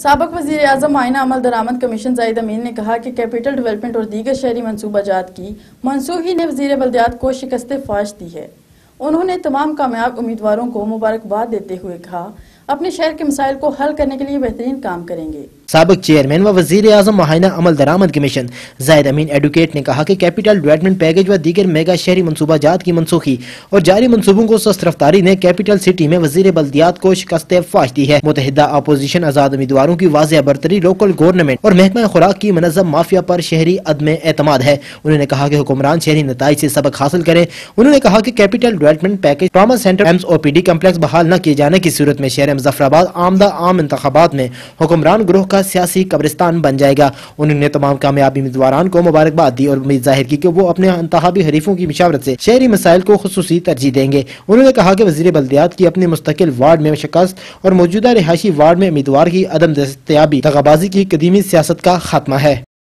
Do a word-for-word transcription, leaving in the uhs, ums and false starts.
سابق وزیر اعظم معائنہ عمل درآمد کمیشن زاہد امین نے کہا کہ کیپٹل ڈیولپمنٹ اور دیگر شہری منصوبہ جات کی منسوخی نے وزیر بلدیات کو شکست فاش دی ہے۔ انہوں نے تمام کامیاب امیدواروں کو مبارکباد دیتے ہوئے کہا اپنے شہر کے مسائل کو حل کرنے کے لیے بہترین کام کریں گے۔ سابق چیئرمین و وزیر اعظم معائنہ عمل درآمد کمیشن زاہد امین ایڈوکیٹ نے کہا کہ کیپٹل ڈیولپمنٹ پیکج و دیگر میگا شہری منصوبہ جات کی منسوخی اور جاری منصوبوں کو سست رفتاری نے کیپٹل سٹی میں وزیر بلدیات کو شکست فاش دی ہے۔ متحدہ اپوزیشن آزاد امیدواروں کی واضح برتری لوکل گورنمنٹ اور محکمہ خوراک کی منظم مافیا پر شہری عدم اعتماد ہے۔ انہوں نے کہا کہ حکمران شہری نتائج سے سبق حاصل کریں۔ انہوں نے کہا کہ capital development package trauma centre AIIMS O P D complex بحال نہ کیے جانے کی صورت میں شہر مظفر آباد آمدہ عام انتخابات میں حکمران گروہ کا سیاسی قبرستان بن جائے گا۔ انہوں نے تمام کامیاب امیدواران کو مبارکباد دی اور امید ظاہر کی کہ وہ اپنے انتخابی حریفوں کی مشاورت سے شہری مسائل کو خصوصی ترجیح دیں گے۔ انہوں نے کہا کہ وزیر بلدیات کی اپنے مستقل وارڈ میں شکست اور موجودہ رہائشی وارڈ میں امیدوار کی عدم دستیابی دغابازی کی قدیمی سیاست کا خاتمہ ہے۔